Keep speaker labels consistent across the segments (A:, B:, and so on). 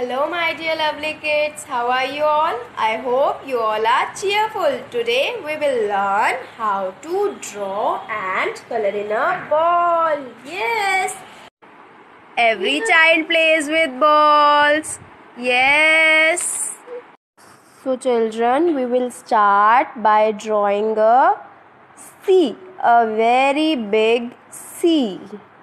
A: Hello, my dear lovely kids. How are you all? I hope you all are cheerful. Today we will learn how to draw and color in a ball. Yes. Every child plays with balls. Yes. So, children, we will start by drawing a C, a very big C.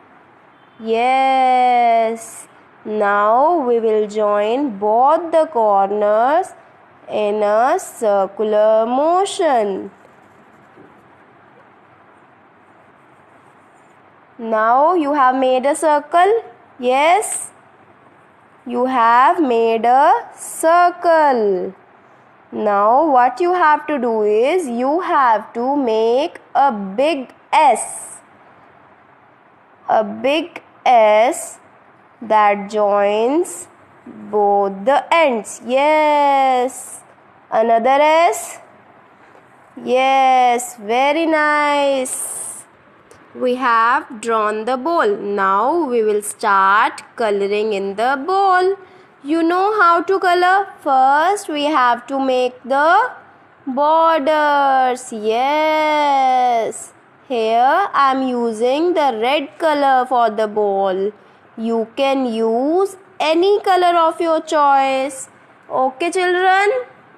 A: Yes. Now we will join both the corners in a circular motion. Now you have made a circle. Yes. You have made a circle. Now what you have to do is you have to make a big S. A big S that joins both the ends. Yes. Another S. Yes. Very nice. We have drawn the bowl. Now we will start coloring in the bowl. You know how to color? First we have to make the borders. Yes. Here I am using the red color for the ball. You can use any color of your choice. Okay, children?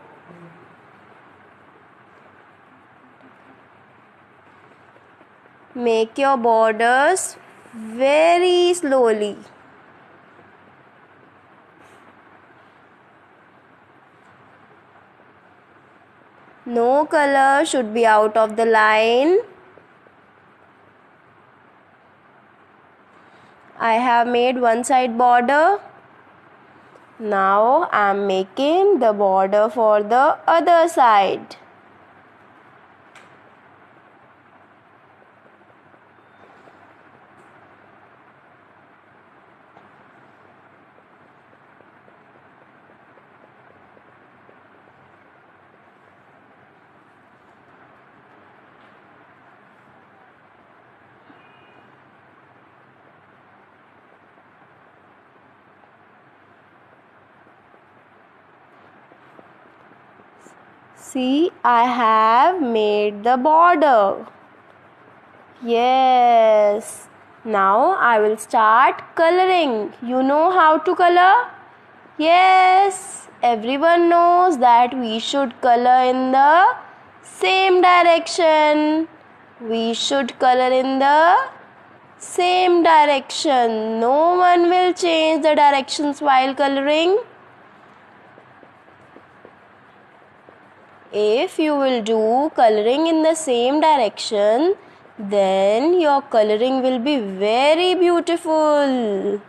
A: Make your borders very slowly. No color should be out of the line. I have made one side border. Now I am making the border for the other side. See, I have made the border. Yes. Now I will start coloring. You know how to color? Yes. Everyone knows that we should color in the same direction. We should color in the same direction. No one will change the directions while coloring. If you will do coloring in the same direction, then your coloring will be very beautiful.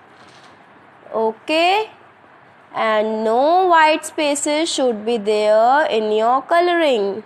A: Okay? And no white spaces should be there in your coloring.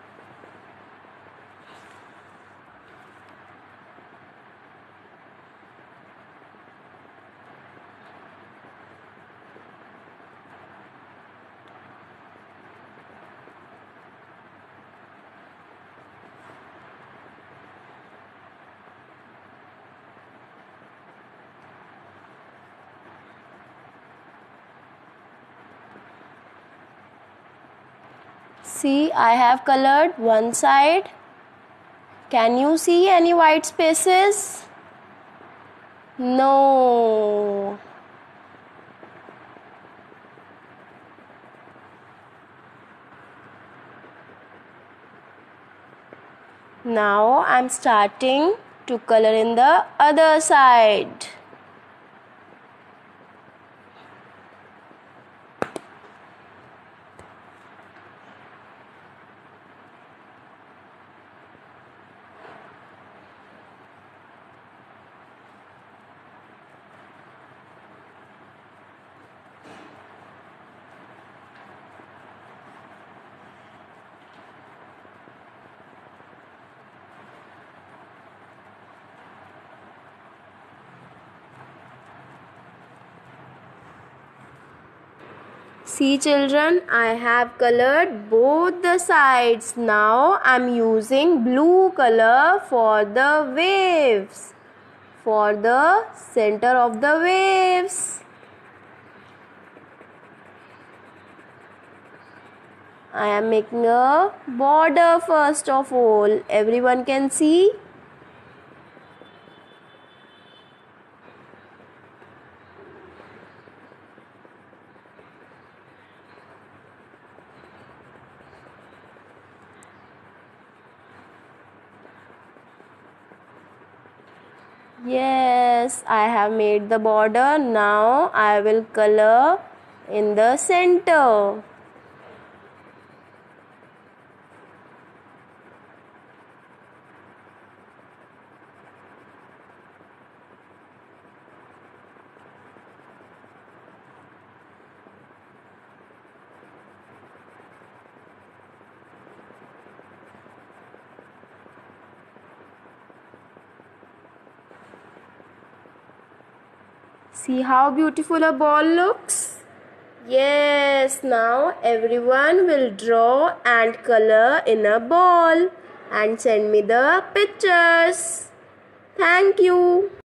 A: See, I have colored one side. Can you see any white spaces? No. Now I am starting to color in the other side. See, children, I have colored both the sides. Now I am using blue color for the waves, for the center of the waves. I am making a border first of all. Everyone can see. Yes, I have made the border. Now I will color in the center. See how beautiful a ball looks? Yes, now everyone will draw and color in a ball and send me the pictures. Thank you.